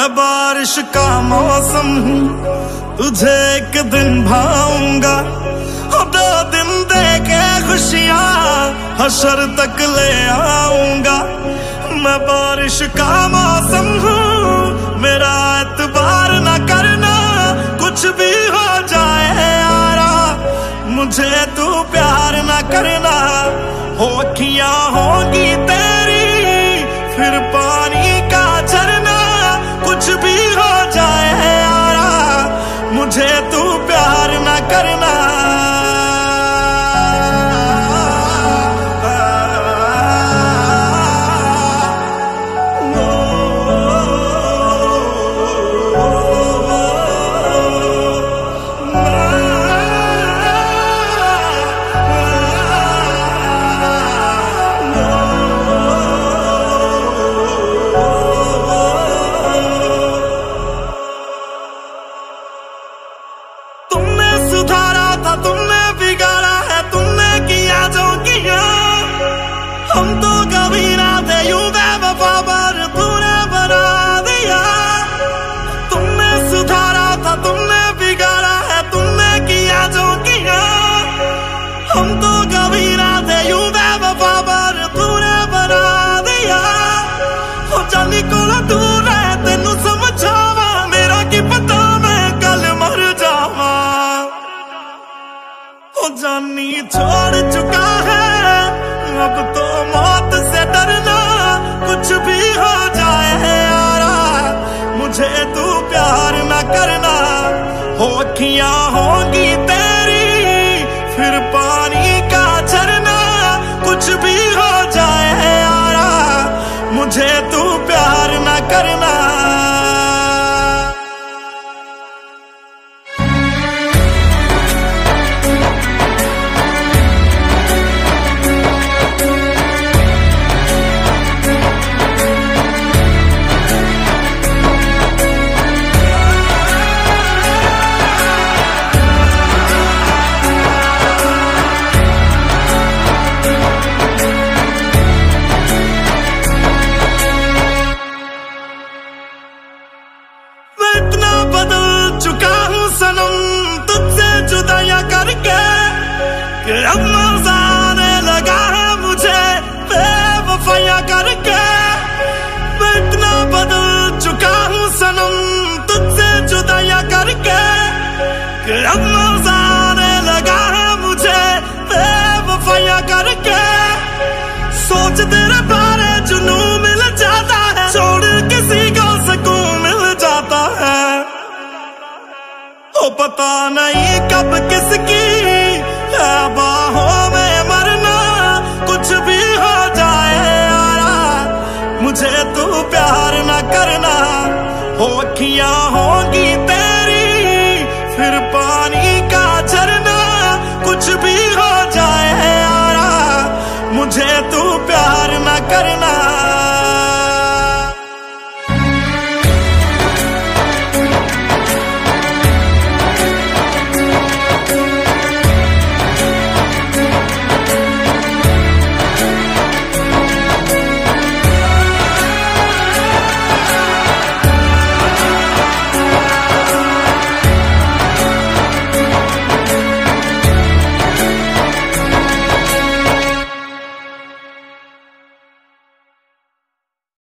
बारिश का मौसम हूँ, तुझे एक दिन भाऊंगा। 2 दिन दे के खुशियाँ हशर तक ले आऊंगा। मैं बारिश का मौसम हूँ, मेरा एतबार न करना, कुछ भी हो जाए यारा, मुझे तू प्यार न करना। हो अखियाँ होंगी तेरी फिर पानी का झरना, कुछ भी हो जाए यारा, मुझे तू प्यार न करना। हम तो कभी ना थे यूं बेवफा, पर तूने बना दिया। तुमने सुधारा था, तुमने बिगाड़ा है, तुमने किया जो किया। हम तो कभी ना थे यूं बेवफा, पर तूने बना दिया। हो जानी कोल दूर है तेनू समझावा, मेरा की पता मैं कल मर जावा। हो जानी छोड़ चुका है, अब तो मौत से डरना, कुछ भी हो जाए यारा, मुझे तू प्यार न करना। हो अखियाँ होंगी तेरी फिर पानी का झरना, कुछ भी हो जाए यारा, मुझे तू प्यार न करना। इतना बदल चुका हूँ सनम तुझसे जुदाइयां करके, कि अब मजा आने लगा है मुझे बेवफाइयां करके। मैं इतना बदल चुका हूँ सनम तुझसे जुदाइयां करके, कि अब मजा आने लगा है मुझे बेवफाइयां करके। सोच तेरे बारे जुनून मिल जाता है, छोड़ किसी को सुकून मिल जाता है। ओ पता नहीं कब किसकी है बाहों में मरना, कुछ भी हो जाए यारा, मुझे तू प्यार न करना। हो अखियाँ होंगी तेरी फिर